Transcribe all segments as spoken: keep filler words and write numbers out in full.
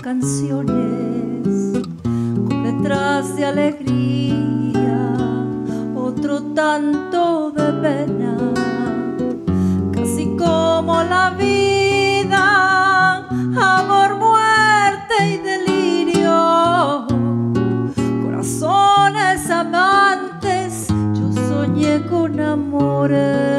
canciones con letras de alegría, otro tanto de pena, casi como la vida, amor, muerte y delirio. Corazones amantes, yo soñé con amores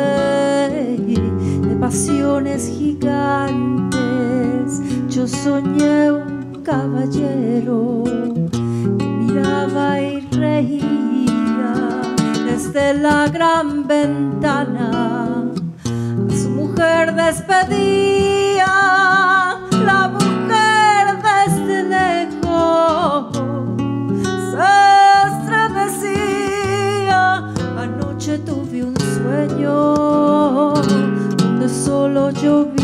de pasiones gigantes. Yo soñé un caballero que miraba y reía desde la gran ventana. A su mujer despedía, la mujer desde lejos se estremecía. Anoche tuve un sueño donde solo llovía.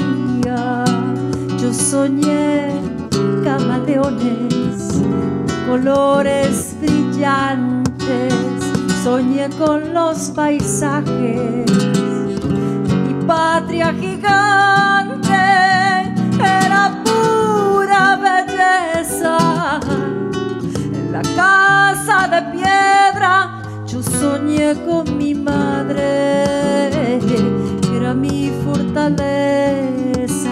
Yo soñé camaleones, colores brillantes, soñé con los paisajes. Mi patria gigante era pura belleza. En la casa de piedra yo soñé con mi madre, que era mi fortaleza.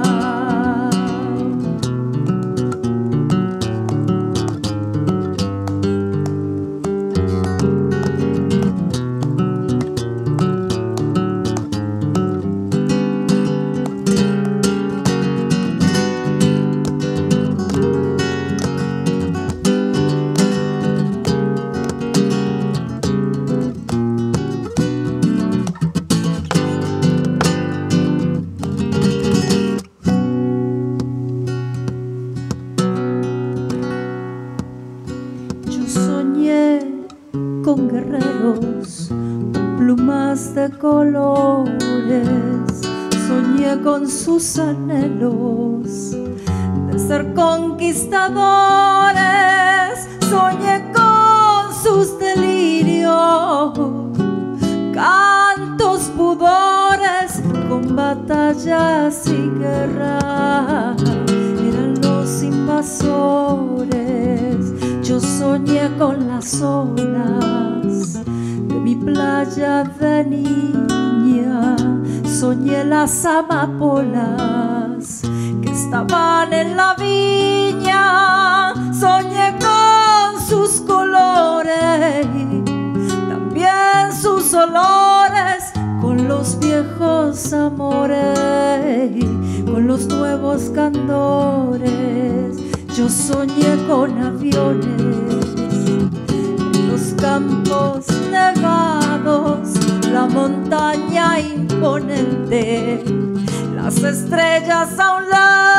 Soñé con guerreros, con plumas de colores, soñé con sus anhelos de ser conquistadores, soñé con sus delirios, cantos, pudores, con batallas y guerra, eran los invasores. Yo soñé con las olas de mi playa de niña, soñé las amapolas que estaban en la viña, soñé con sus colores, también sus olores, con los viejos amores, con los nuevos candores. Yo soñé con aviones en los campos nevados, la montaña imponente, las estrellas a un lado.